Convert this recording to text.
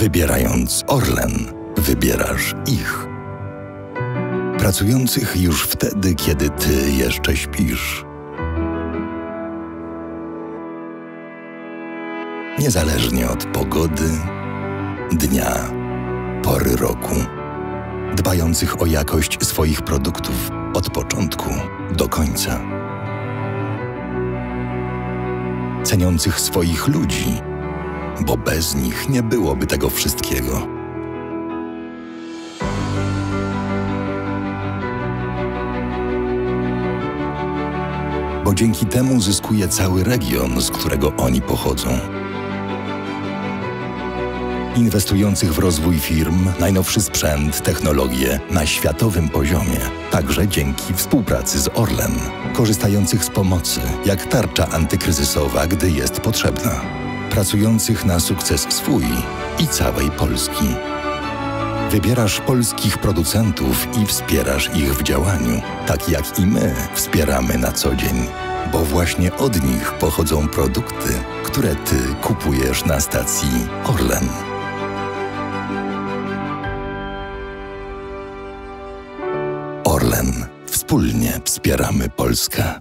Wybierając Orlen, wybierasz ich. Pracujących już wtedy, kiedy ty jeszcze śpisz. Niezależnie od pogody, dnia, pory roku. Dbających o jakość swoich produktów od początku do końca. Ceniących swoich ludzi, bo bez nich nie byłoby tego wszystkiego. Bo dzięki temu zyskuje cały region, z którego oni pochodzą. Inwestujących w rozwój firm, najnowszy sprzęt, technologie na światowym poziomie, także dzięki współpracy z Orlen. Korzystających z pomocy, jak tarcza antykryzysowa, gdy jest potrzebna. Pracujących na sukces swój i całej Polski. Wybierasz polskich producentów i wspierasz ich w działaniu, tak jak i my wspieramy na co dzień, bo właśnie od nich pochodzą produkty, które ty kupujesz na stacji Orlen. Orlen. Wspólnie wspieramy Polskę.